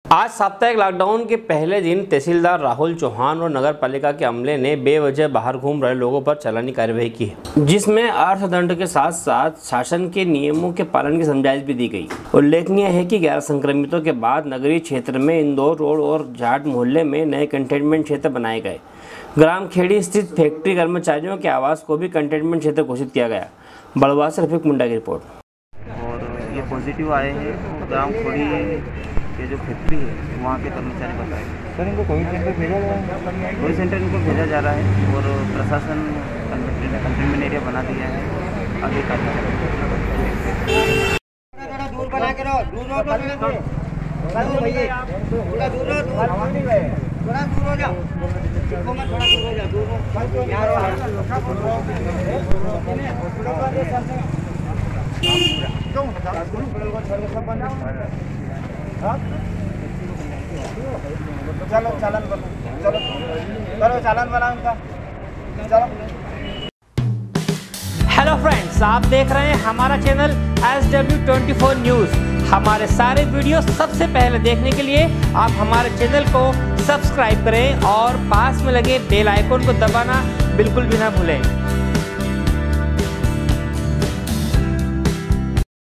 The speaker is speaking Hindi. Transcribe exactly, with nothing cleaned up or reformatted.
आज साप्ताहिक लॉकडाउन के पहले दिन तहसीलदार राहुल चौहान और नगर पालिका के अमले ने बेवजह बाहर घूम रहे लोगों पर चालानी कार्रवाई की है, जिसमें अर्थदंड के साथ साथ शासन के नियमों के पालन की समझाइश भी दी गई। उल्लेखनीय है कि ग्यारह संक्रमितों के बाद नगरीय क्षेत्र में इंदौर रोड और जाट मोहल्ले में नए कंटेनमेंट क्षेत्र बनाए गए। ग्राम खेड़ी स्थित फैक्ट्री कर्मचारियों के आवास को भी कंटेनमेंट क्षेत्र घोषित किया गया। बड़वा से रफीक मुंडा की रिपोर्ट। और ये पॉजिटिव आए हैं ग्राम खेड़ी ये जो फैक्ट्री है वहाँ के कर्मचारी बताए। सर इनको कोविड सेंटर भेजा जा रहा है? कोविड सेंटर इनको भेजा जा रहा है और प्रशासन कंटेनमेंट एरिया बना दिया है। आगे कार्य दूर बना के रहो, दूर रहो, भैया थोड़ा दूर रहो, थोड़ा दूर हो जाओ, थोड़ा दूर हो जाओ, चलो चालन बनो, चलो चलो चालन बना उनका, चलो। हेलो फ्रेंड्स, आप देख रहे हैं हमारा channel S W twenty four news. हमारे सारे वीडियो सबसे पहले देखने के लिए आप हमारे चैनल को सब्सक्राइब करें और पास में लगे बेल आइकन को दबाना बिल्कुल भी ना भूलें।